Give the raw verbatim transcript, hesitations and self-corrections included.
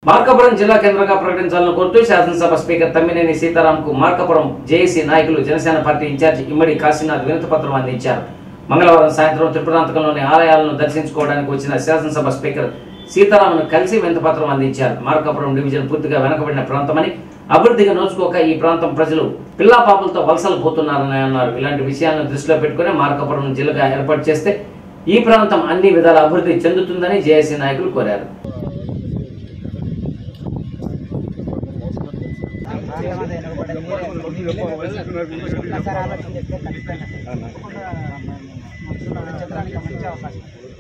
మార్కాపురం జిల్లా కేంద్రంగా ప్రకటించాలని కోరుతూ శాసనసభ స్పీకర్ తమ్మినేని సీతారాంకు మార్కాపురం జేఏసీ నాయకులు జనసేన పార్టీ ఇన్ఛార్జి ఇమ్మడి కాశీనాథ్ వినతి పత్రం అందించారు. మంగళవారం సాయంత్రం త్రిపురాంతకంలోని ఆలయాలను దర్శించుకోవడానికి వచ్చిన శాసనసభ స్పీకర్ సీతారాంను కలిసి వినతి పత్రం అందించారు. మార్కాపురం డివిజన్ పూర్తిగా వెనకబడిన ప్రాంతమని, అభివృద్ధిగా నోచుకోక ఈ ప్రాంతం ప్రజలు పిల్లాపాపులతో వలసలు పోతున్నారని అన్నారు. ఇలాంటి విషయాలను దృష్టిలో పెట్టుకుని మార్కాపురం జిల్లాగా ఏర్పాటు చేస్తే ఈ ప్రాంతం అన్ని విధాల అభివృద్ధి చెందుతుందని జేఏసీ నాయకులు కోరారు. మంచి అవకాశం